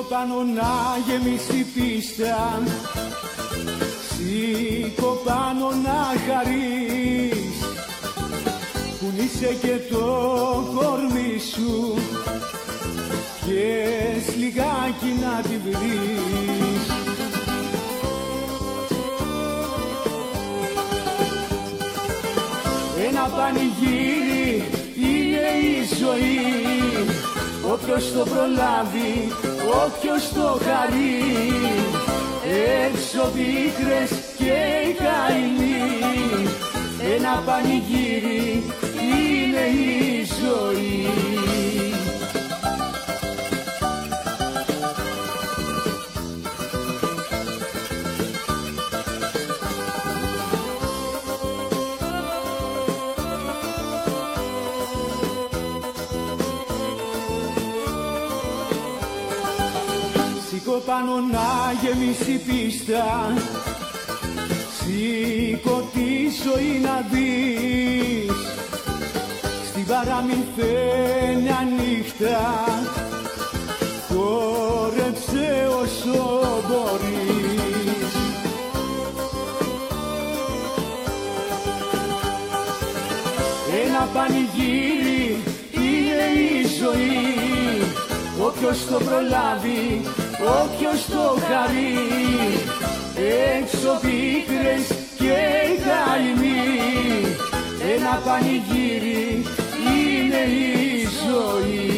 πάνω να γεμίσει πίστα, σήκω πάνω να χαρείς, κουνήσε και το κορμί σου και λιγάκι να τη βρεις. Ένα πανηγύρι είναι η ζωή, όποιος το προλάβει, όποιος το χαρεί. Έξω πίκρες και οι καημοί, ένα πανηγύρι είναι η ζωή. Σήκω πάνω να γεμίσει πίστα, σήκω τη ζωή να δεις. Στην παραμυθένια νύχτα χόρεψε όσο μπορείς. Ένα πανηγύρι είναι η ζωή, όποιος το προλάβει, όποιος το χαρεί. Έξω πίκρες και καημοί, ένα πανηγύρι είναι η ζωή.